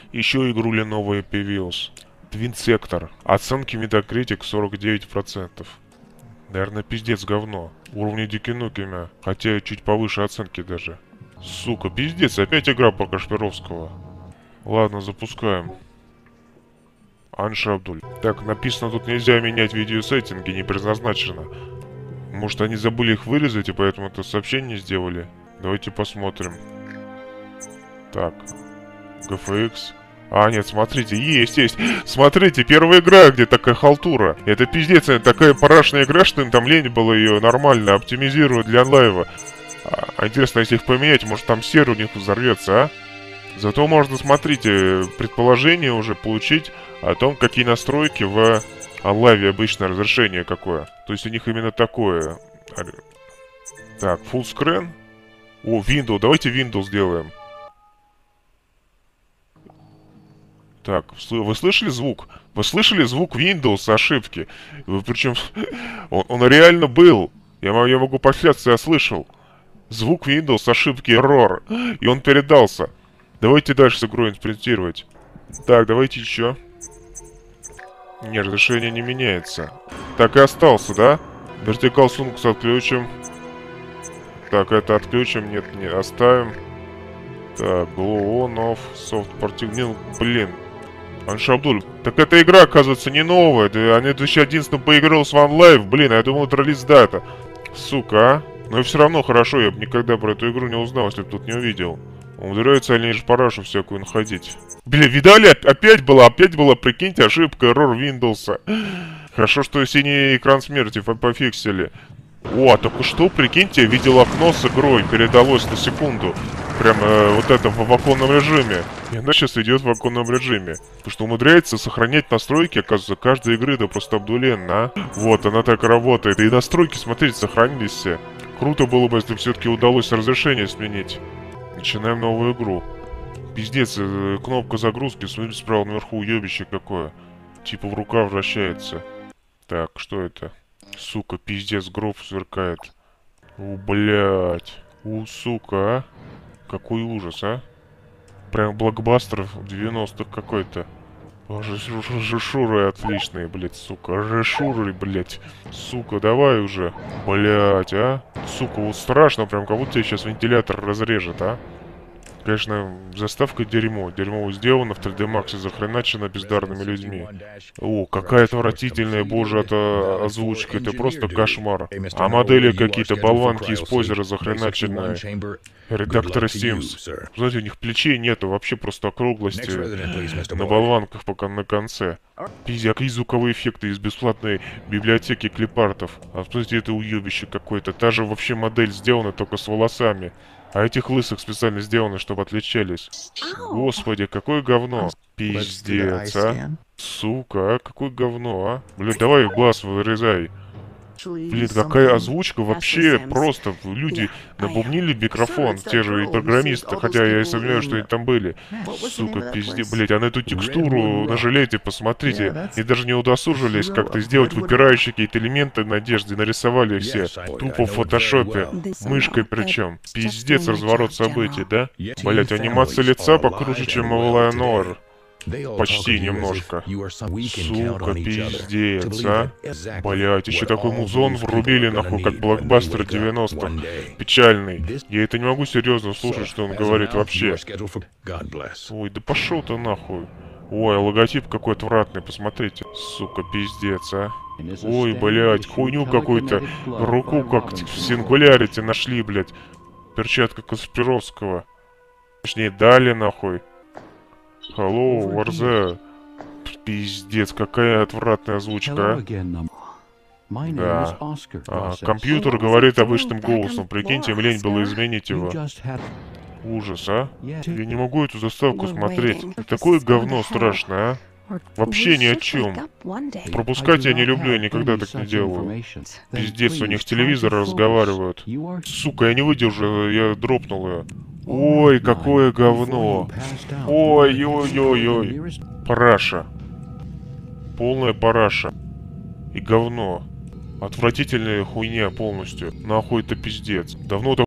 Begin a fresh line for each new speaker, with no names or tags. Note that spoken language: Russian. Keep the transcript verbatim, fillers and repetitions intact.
Еще игруля новая появилась. Twin Sector. Оценки Metacritic сорок девять процентов. Наверное, пиздец говно. Уровни Дюки Нукема. Хотя чуть повыше оценки даже. Сука, пиздец, опять игра про Кашпировского. Ладно, запускаем. Анша Абдуль. Так, написано, тут нельзя менять видеосеттинги, не предназначено. Может, они забыли их вырезать, и поэтому это сообщение сделали? Давайте посмотрим. Так. джи эф икс. А, нет, смотрите, есть, есть. Смотрите, первая игра, где такая халтура. Это пиздец, такая парашная игра, что им там лень было ее нормально оптимизировать для онлайва. А, а интересно, если их поменять, может там сервер у них взорвется, а? Зато можно, смотрите, предположение уже получить о том, какие настройки в онлайве обычно разрешение какое. То есть у них именно такое. Так, full screen. О, Windows, давайте Windows сделаем. Так, вы слышали звук? Вы слышали звук Windows ошибки? Вы, причем, он, он реально был. Я, я могу поклясться, я слышал. Звук Windows ошибки error. И он передался. Давайте дальше с игрой инспектировать. Так, давайте еще. Не, разрешение не меняется. Так и остался, да? Vertical Sunks отключим. Так, это отключим. Нет, не оставим. Так, Glow on, off, soft partition. Блин. Анша Абдуль. Так эта игра, оказывается, не новая. Они в две тысячи одиннадцатом поиграл с One Life. Блин, я думал, это релиз дата. Сука, а? Но и все равно хорошо. Я бы никогда про эту игру не узнал, если бы тут не увидел. Умудряются они же парашу всякую находить. Блин, видали? Опять была, опять была, прикиньте, ошибка, error Windows. Хорошо, что синий экран смерти пофиксили. О, а только что, прикиньте, видел окно с игрой, передалось на секунду. Прям э, вот это в оконном режиме. И она сейчас идет в оконном режиме. Потому что умудряется сохранять настройки, оказывается, каждой игры, да просто обдуленно, а. Вот, она так и работает. И настройки, смотрите, сохранились все. Круто было бы, если бы все-таки удалось разрешение сменить. Начинаем новую игру. Пиздец, э, кнопка загрузки, смотрите, справа наверху уебище какое. Типа в рукав вращается. Так, что это? Сука, пиздец, гроб сверкает. У, блядь. У, сука, а? Какой ужас, а? Прям блокбастер девяностых какой-то. Решуры отличные, блядь, сука. Решуры, блядь. Сука, давай уже. Блядь, а? Сука, вот страшно, прям как будто тебя сейчас вентилятор разрежет, а? Конечно, заставка дерьмо. Дерьмо сделано в три дэ Max, захреначено бездарными людьми. О, какая отвратительная, боже, это озвучка. Это просто кошмар. А модели какие-то болванки из позера захреначенные. Редакторы Sims. Знаете, у них плечей нету, вообще просто округлости на болванках пока на конце. Пиздец, какие звуковые эффекты из бесплатной библиотеки клипартов. А смотрите, это уебище какое-то. Та же вообще модель сделана только с волосами. А этих лысых специально сделаны, чтобы отличались. Господи, какое говно. Пиздец, а. Сука, а? Какое говно, а. Блин, давай глаз вырезай. Блин, какая озвучка вообще просто. Люди набумнили микрофон, те же и программисты, хотя я и сомневаюсь, что они там были. Сука, пиздец, блять, а на эту текстуру нажалейте, посмотрите. И даже не удосужились как-то сделать выпирающие какие-то элементы на одежде, нарисовали их все. Тупо в фотошопе. Мышкой причем. Пиздец, разворот событий, да? Блять, анимация лица покруче, чем у Лайонор. Почти немножко. Сука, пиздец, а? Блять, еще такой музон врубили, нахуй, как блокбастер девяностых. Печальный. Я это не могу серьезно слушать, что он говорит вообще. Ой, да пошел ты нахуй. Ой, логотип какой отвратный, посмотрите. Сука, пиздец, а? Ой, блять, хуйню какую-то. Руку как в сингулярите нашли, блять. Перчатка Каспировского. Точнее, дали, нахуй. Hello, Warze. Пиздец, какая отвратная озвучка, а? Да. А, компьютер говорит обычным голосом. Прикиньте, им лень было изменить его. Ужас, а? Я не могу эту заставку смотреть. Такое говно страшное, а? Вообще ни о чем. Пропускать я не люблю, я никогда так не делаю. Пиздец, у них телевизоры разговаривают. Сука, я не выдержу, я дропнул ее. Ой, какое говно. Ой-ой-ой-ой. Параша. Полная параша. И говно. Отвратительная хуйня полностью. Нахуй это пиздец. Давно